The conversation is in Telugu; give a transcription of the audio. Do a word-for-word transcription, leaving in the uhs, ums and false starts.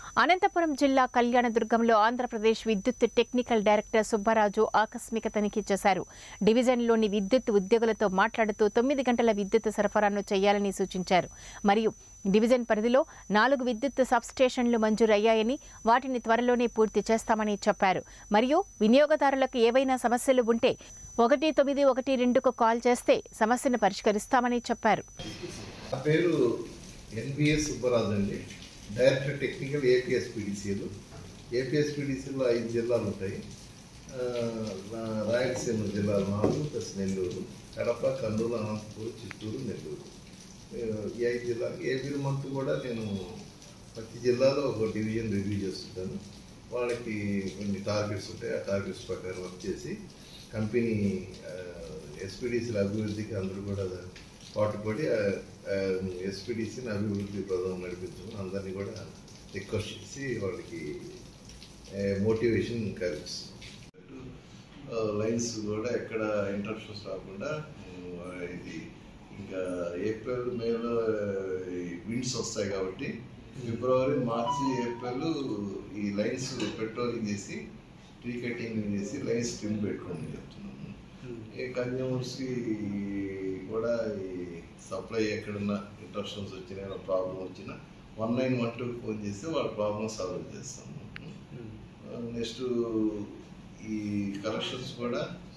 అనంతపురం జిల్లా కళ్యాణదుర్గంలో ఆంధ్రప్రదేశ్ విద్యుత్ టెక్నికల్ డైరెక్టర్ సుబ్బరాజు ఆకస్మిక తనిఖీ చేశారు. డివిజన్లోని విద్యుత్ ఉద్యోగులతో మాట్లాడుతూ తొమ్మిది గంటల విద్యుత్ సరఫరాను చేయాలని సూచించారు. మరియు డివిజన్ పరిధిలో నాలుగు విద్యుత్ సబ్స్టేషన్లు మంజూరయ్యాయని, వాటిని త్వరలోనే పూర్తి చేస్తామని చెప్పారు. మరియు వినియోగదారులకు ఏవైనా సమస్యలు ఉంటే ఒకటి తొమ్మిది ఒకటి రెండుకు కాల్ చేస్తే సమస్యను పరిష్కరిస్తామని చెప్పారు. డైరెక్టర్ టెక్నికల్ ఏపీఎస్పీడీసీలు ఏపీఎస్పీడీసీలో ఐదు జిల్లాలు ఉంటాయి. రాయలసీమ జిల్లాలు నాలుగు ప్లస్ నెల్లూరు, కడప, కర్నూలు, అనంతపురం, చిత్తూరు, నెల్లూరు. ఈ ఐదు జిల్లాలు ఏపీ మంత్ కూడా నేను ప్రతి జిల్లాలో ఒక డివిజన్ రివ్యూ చేస్తుంటాను. వాళ్ళకి కొన్ని టార్గెట్స్ ఉంటాయి. ఆ టార్గెట్స్ ప్రకారం వర్క్ చేసి కంపెనీ ఎస్పీడీసీల అభివృద్ధికి అందరూ కూడా పాటుపడి ఎస్పీడీసీని అభివృద్ధి ప్రధానం నడిపించడం అందరినీ కూడా రిక్వెస్ట్ చేసి వాళ్ళకి మోటివేషన్ కలిగిస్తుంది. లైన్స్ కూడా ఎక్కడ ఇంటరప్షన్స్ రాకుండా ఇది ఇంకా ఏప్రిల్ మేలో విండ్స్ వస్తాయి కాబట్టి ఫిబ్రవరి, మార్చి, ఏప్రిల్ ఈ లైన్స్ పెట్రోలింగ్ చేసి ట్రీ కటింగ్ చేసి లైన్స్ ట్రిమ్ పెట్టుకోండి చెప్తున్నాము. ఈ కన్జ్యూమర్స్కి కూడా ఈ సప్లై ఎక్కడన్నా ఇంటరప్షన్స్ వచ్చినా ప్రాబ్లం వచ్చినా వన్ నైన్ వన్ టూకి ఫోన్ చేస్తే వాళ్ళ ప్రాబ్లం సాల్వ్ చేస్తాము. నెక్స్ట్ ఈ కలెక్షన్స్ కూడా